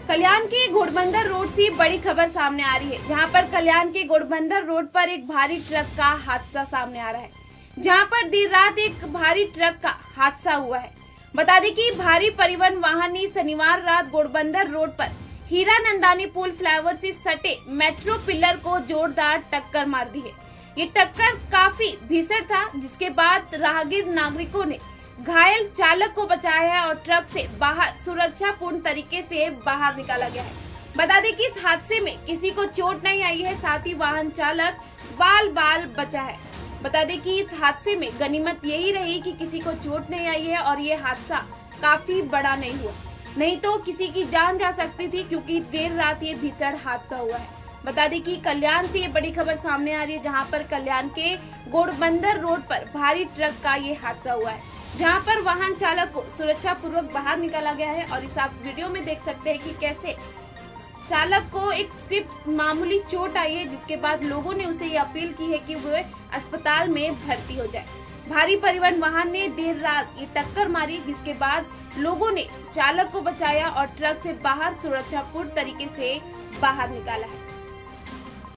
कल्याण के घोड़बंदर रोड से बड़ी खबर सामने आ रही है, जहां पर कल्याण के घोड़बंदर रोड पर एक भारी ट्रक का हादसा सामने आ रहा है, जहां पर देर रात एक भारी ट्रक का हादसा हुआ है। बता दें कि भारी परिवहन वाहन ने शनिवार रात घोड़बंदर रोड पर हीरा नंदानी पुल फ्लाईओवर से सटे मेट्रो पिलर को जोरदार टक्कर मार दी है। ये टक्कर काफी भीषण था, जिसके बाद राहगीर नागरिकों ने घायल चालक को बचाया है और ट्रक से बाहर सुरक्षापूर्ण तरीके से बाहर निकाला गया है। बता दें कि इस हादसे में किसी को चोट नहीं आई है, साथ ही वाहन चालक बाल बचा है। बता दें कि इस हादसे में गनीमत यही रही कि किसी को चोट नहीं आई है और ये हादसा काफी बड़ा नहीं हुआ, नहीं तो किसी की जान जा सकती थी, क्योंकि देर रात ये भीषण हादसा हुआ है। बता दें कि कल्याण से ये बड़ी खबर सामने आ रही है, जहां पर कल्याण के घोड़बंदर रोड पर भारी ट्रक का ये हादसा हुआ है, जहां पर वाहन चालक को सुरक्षा पूर्वक बाहर निकाला गया है। और इस आप वीडियो में देख सकते हैं कि कैसे चालक को एक सिर्फ मामूली चोट आई है, जिसके बाद लोगों ने उसे ये अपील की है कि वह अस्पताल में भर्ती हो जाए। भारी परिवहन वाहन ने देर रात ये टक्कर मारी, जिसके बाद लोगों ने चालक को बचाया और ट्रक से बाहर सुरक्षापूर्ण तरीके से बाहर निकाला है।